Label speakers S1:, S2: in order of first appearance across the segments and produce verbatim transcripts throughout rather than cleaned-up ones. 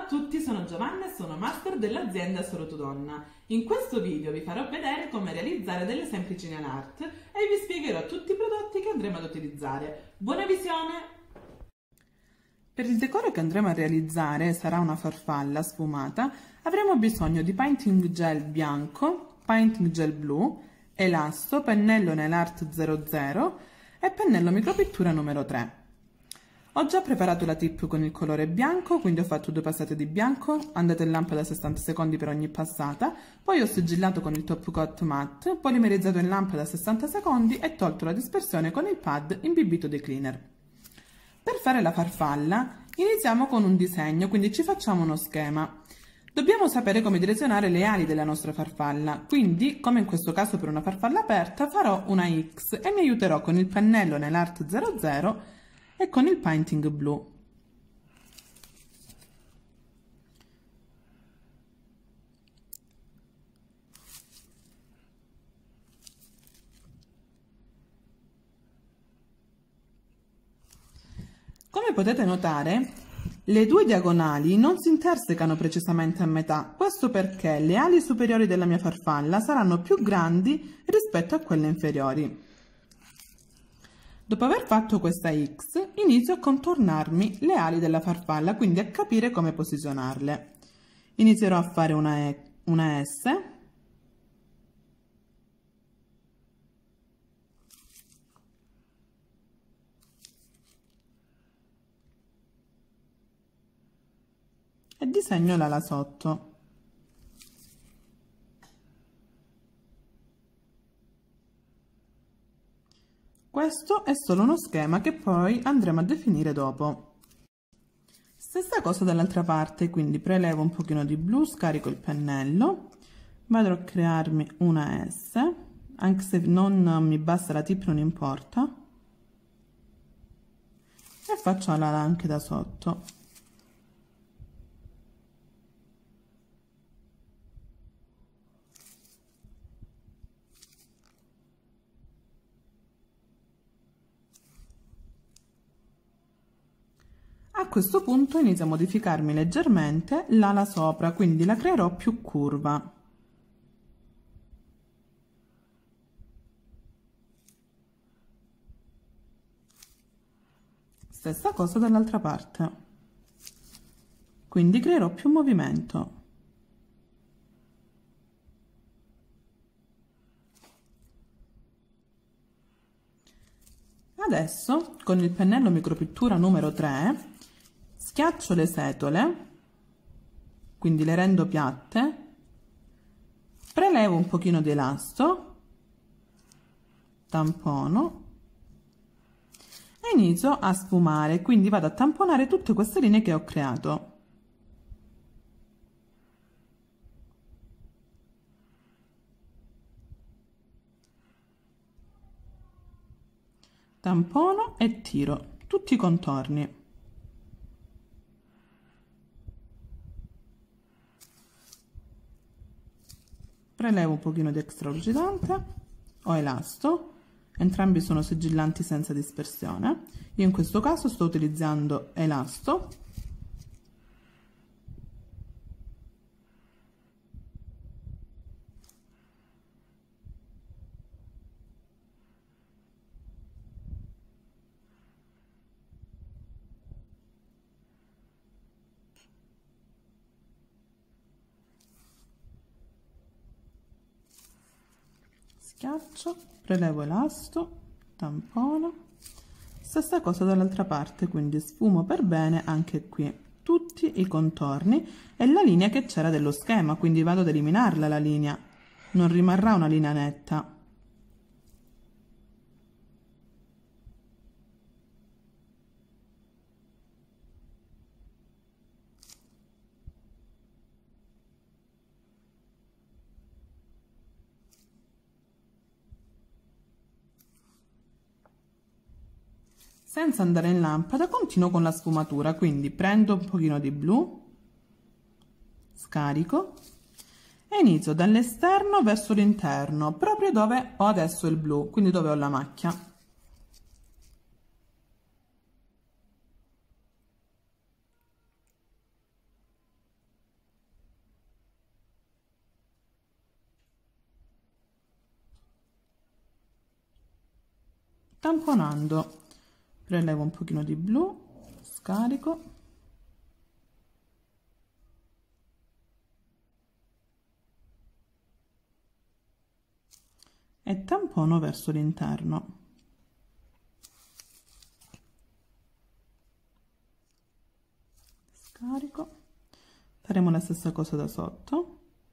S1: a tutti, sono Giovanna e sono master dell'azienda Sorotodonna. In questo video vi farò vedere come realizzare delle semplici nail art e vi spiegherò tutti i prodotti che andremo ad utilizzare. Buona visione! Per il decoro che andremo a realizzare, sarà una farfalla sfumata, avremo bisogno di painting gel bianco, painting gel blu, elasto, pennello nail art zero zero e pennello micropittura numero tre. Ho già preparato la tip con il colore bianco, quindi ho fatto due passate di bianco, andate in lampada a sessanta secondi per ogni passata, poi ho sigillato con il top coat matte, polimerizzato in lampada a sessanta secondi e tolto la dispersione con il pad imbibito di cleaner. Per fare la farfalla iniziamo con un disegno, quindi ci facciamo uno schema. Dobbiamo sapere come direzionare le ali della nostra farfalla, quindi, come in questo caso per una farfalla aperta, farò una X e mi aiuterò con il pennello nail art zero zero e con il painting blu. Come potete notare, le due diagonali non si intersecano precisamente a metà, questo perché le ali superiori della mia farfalla saranno più grandi rispetto a quelle inferiori. Dopo aver fatto questa X, inizio a contornarmi le ali della farfalla, quindi a capire come posizionarle. Inizierò a fare una, e, una S, e disegno l'ala sotto. Questo è solo uno schema che poi andremo a definire dopo. Stessa cosa dall'altra parte, quindi prelevo un pochino di blu, scarico il pennello, vado a crearmi una S, anche se non mi basta la tip non importa, e faccio l'ala anche da sotto. A questo punto inizio a modificarmi leggermente l'ala sopra, quindi la creerò più curva. Stessa cosa dall'altra parte. Quindi creerò più movimento. Adesso, con il pennello micropittura numero tre, schiaccio le setole, quindi le rendo piatte, prelevo un pochino di elasto, tampono e inizio a sfumare, quindi vado a tamponare tutte queste linee che ho creato. Tampono e tiro tutti i contorni. Prelevo un pochino di extralucidante o elasto, entrambi sono sigillanti senza dispersione. Io in questo caso sto utilizzando elasto. Schiaccio, prelevo elasto, tampono, stessa cosa dall'altra parte, quindi sfumo per bene anche qui tutti i contorni e la linea che c'era dello schema, quindi vado ad eliminarla la linea, non rimarrà una linea netta. Senza andare in lampada continuo con la sfumatura, quindi prendo un pochino di blu, scarico e inizio dall'esterno verso l'interno, proprio dove ho adesso il blu, quindi dove ho la macchia. tamponando. Prelevo un pochino di blu, scarico e tampono verso l'interno. Scarico. Faremo la stessa cosa da sotto.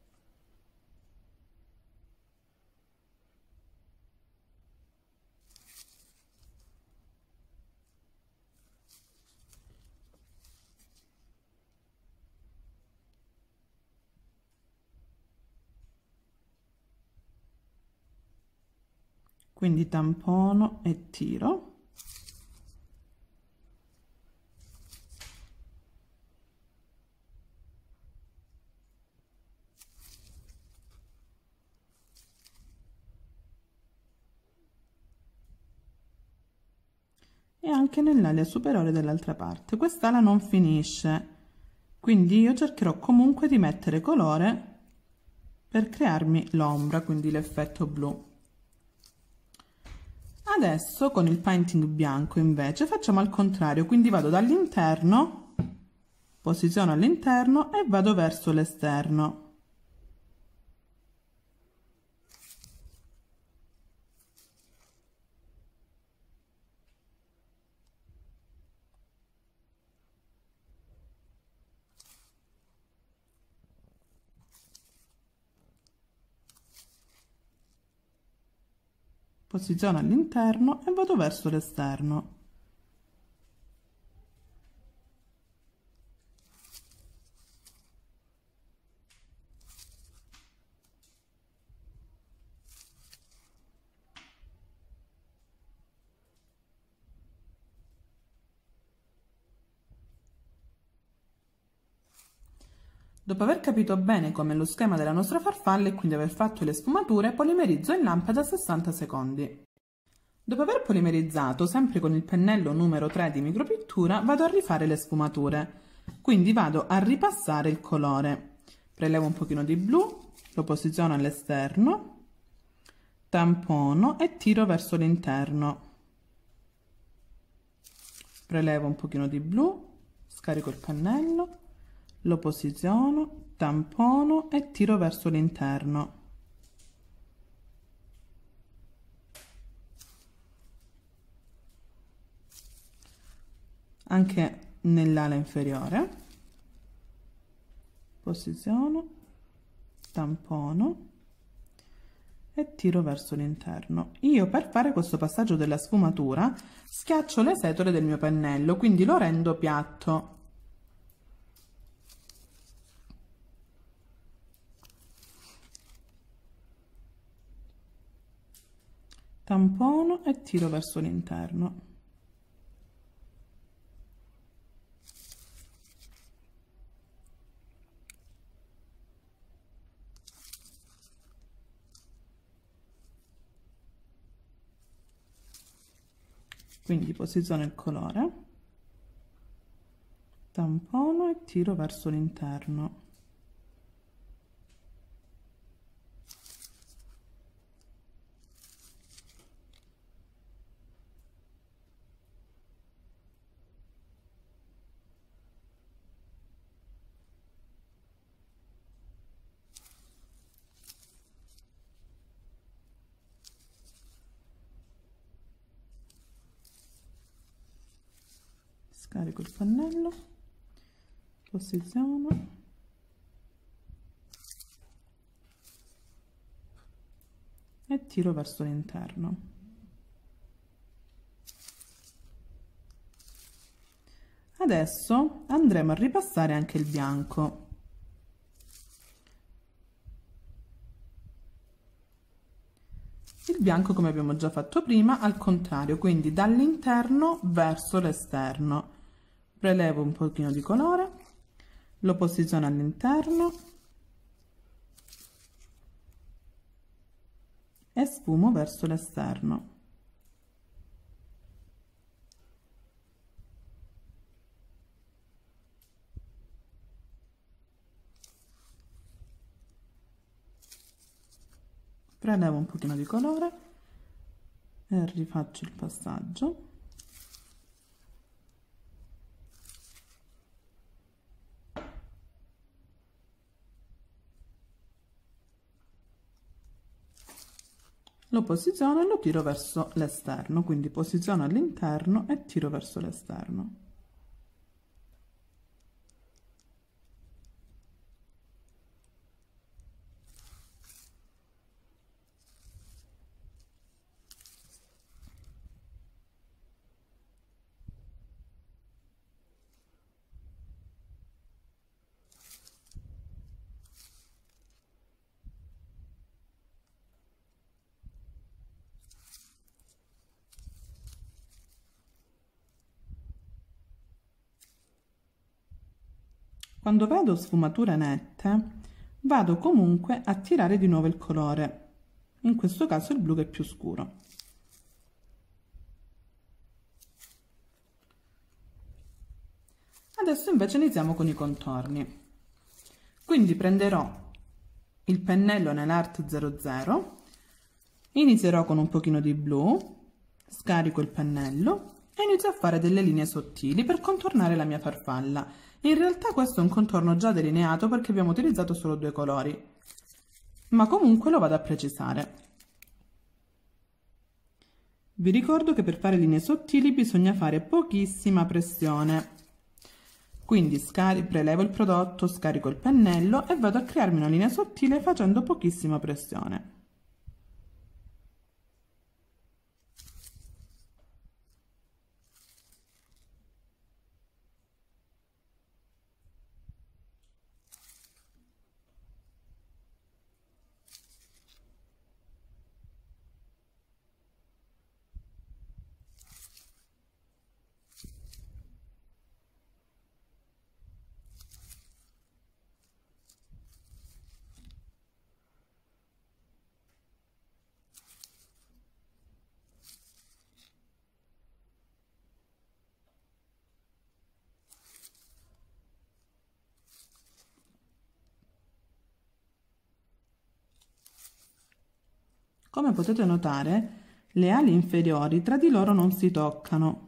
S1: Quindi tampono e tiro. E anche nell'ala superiore dell'altra parte. Quest'ala non finisce, quindi io cercherò comunque di mettere colore per crearmi l'ombra, quindi l'effetto blu. Adesso con il painting bianco invece facciamo al contrario, quindi vado dall'interno, posiziono all'interno e vado verso l'esterno. Posiziono all'interno e vado verso l'esterno. Dopo aver capito bene come è lo schema della nostra farfalla e quindi aver fatto le sfumature, polimerizzo in lampada a sessanta secondi. Dopo aver polimerizzato, sempre con il pennello numero tre di micropittura, vado a rifare le sfumature. Quindi vado a ripassare il colore. Prelevo un pochino di blu, lo posiziono all'esterno, tampono e tiro verso l'interno. Prelevo un pochino di blu, scarico il pennello, lo posiziono, tampono e tiro verso l'interno. Anche nell'ala inferiore, posiziono, tampono e tiro verso l'interno. Io per fare questo passaggio della sfumatura schiaccio le setole del mio pennello, quindi lo rendo piatto. Tampono e tiro verso l'interno. Quindi posiziono il colore, tampono e tiro verso l'interno. Scarico il pannello, posiziono e tiro verso l'interno. Adesso andremo a ripassare anche il bianco. Il bianco, come abbiamo già fatto prima, al contrario, quindi dall'interno verso l'esterno. Prelevo un pochino di colore, lo posiziono all'interno e sfumo verso l'esterno. Prelevo un pochino di colore e rifaccio il passaggio. Lo posiziono e lo tiro verso l'esterno, quindi posiziono all'interno e tiro verso l'esterno. Quando vedo sfumature nette, vado comunque a tirare di nuovo il colore, in questo caso il blu che è più scuro. Adesso invece iniziamo con i contorni. Quindi prenderò il pennello nell'Art zero zero, inizierò con un pochino di blu, scarico il pennello e inizio a fare delle linee sottili per contornare la mia farfalla. In realtà questo è un contorno già delineato perché abbiamo utilizzato solo due colori, ma comunque lo vado a precisare. Vi ricordo che per fare linee sottili bisogna fare pochissima pressione. Quindi prelevo il prodotto, scarico il pennello e vado a crearmi una linea sottile facendo pochissima pressione. Come potete notare, le ali inferiori tra di loro non si toccano.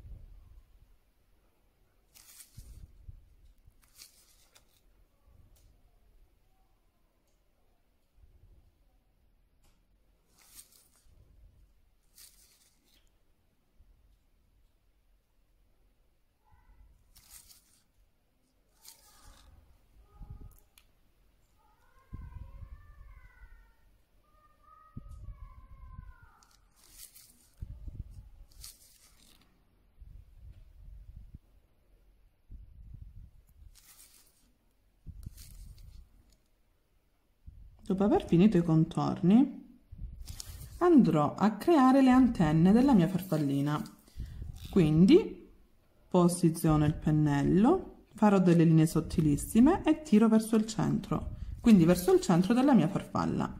S1: Dopo aver finito i contorni, andrò a creare le antenne della mia farfallina. Quindi posiziono il pennello, farò delle linee sottilissime e tiro verso il centro, quindi verso il centro della mia farfalla.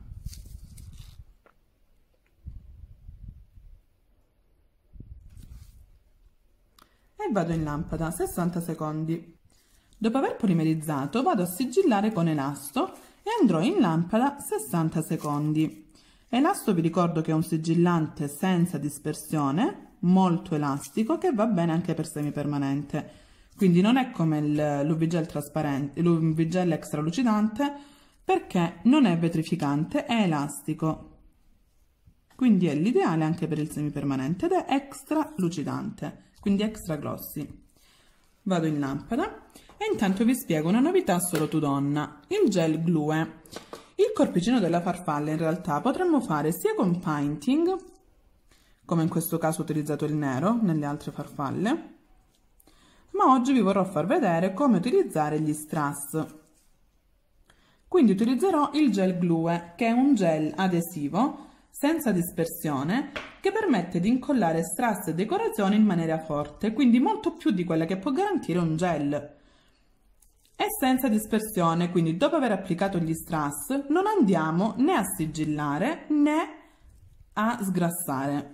S1: E vado in lampada sessanta secondi. Dopo aver polimerizzato, vado a sigillare con elasto e andrò in lampada sessanta secondi. L'elasto vi ricordo che è un sigillante senza dispersione, molto elastico, che va bene anche per semipermanente. Quindi non è come l'U V gel trasparente, l'U V gel extra lucidante, perché non è vetrificante, è elastico. Quindi è l'ideale anche per il semipermanente ed è extra lucidante, quindi extra glossy. Vado in lampada e intanto vi spiego una novità solo tu donna, il gel Glue. Il corpicino della farfalla in realtà potremmo fare sia con painting, come in questo caso ho utilizzato il nero nelle altre farfalle, ma oggi vi vorrò far vedere come utilizzare gli strass. Quindi utilizzerò il gel Glue, che è un gel adesivo senza dispersione che permette di incollare strass e decorazioni in maniera forte, quindi molto più di quella che può garantire un gel. È senza dispersione, quindi dopo aver applicato gli strass non andiamo né a sigillare né a sgrassare.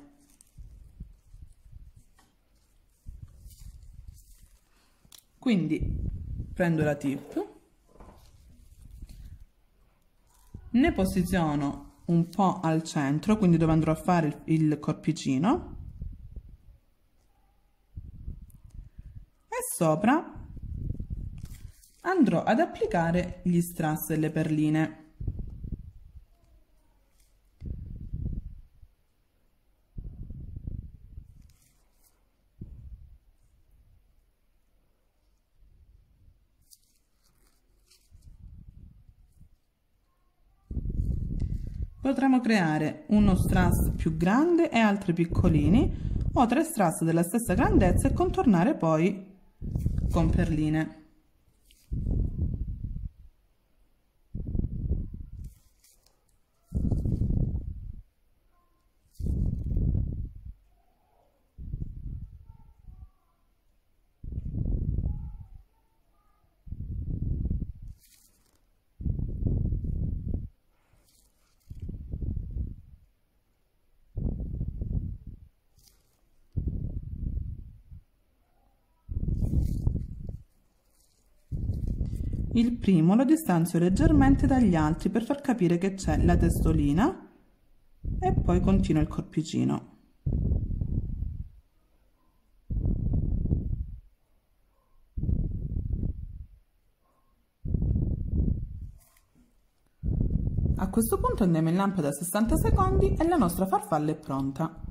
S1: Quindi prendo la tip, ne posiziono un po' al centro, quindi dove andrò a fare il, il corpicino, e sopra andrò ad applicare gli strass e le perline. Potremo creare uno strass più grande e altri piccolini, o tre strass della stessa grandezza e contornare poi con perline. Il primo lo distanzio leggermente dagli altri per far capire che c'è la testolina e poi continuo il corpicino. A questo punto andiamo in lampada a sessanta secondi e la nostra farfalla è pronta.